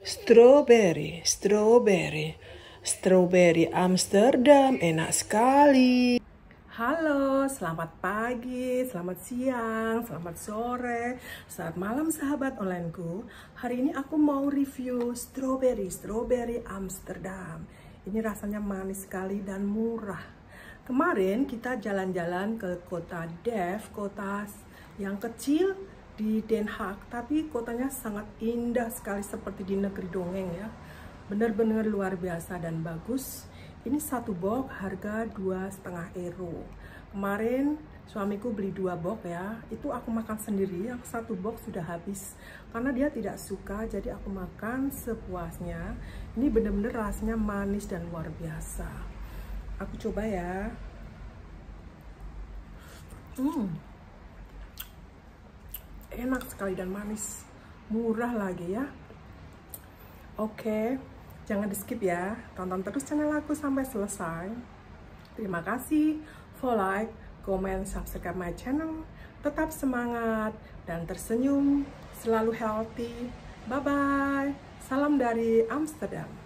Strawberry, strawberry, strawberry Amsterdam, enak sekali. Halo, selamat pagi, selamat siang, selamat sore, selamat malam sahabat onlineku. Hari ini aku mau review strawberry Amsterdam. Ini rasanya manis sekali dan murah. Kemarin kita jalan-jalan ke kota Delft, kota yang kecil di Den Haag, tapi kotanya sangat indah sekali seperti di negeri dongeng ya. Benar-benar luar biasa dan bagus. Ini satu box harga 2,5 euro. Kemarin suamiku beli 2 box ya, itu aku makan sendiri, yang satu box sudah habis karena dia tidak suka, jadi aku makan sepuasnya. Ini benar-benar rasanya manis dan luar biasa. Aku coba ya. Enak sekali dan manis, murah lagi ya. Oke, jangan di skip ya, tonton terus channel aku sampai selesai. Terima kasih for like, comment, subscribe my channel. Tetap semangat dan tersenyum, selalu healthy. Bye bye, salam dari Amsterdam.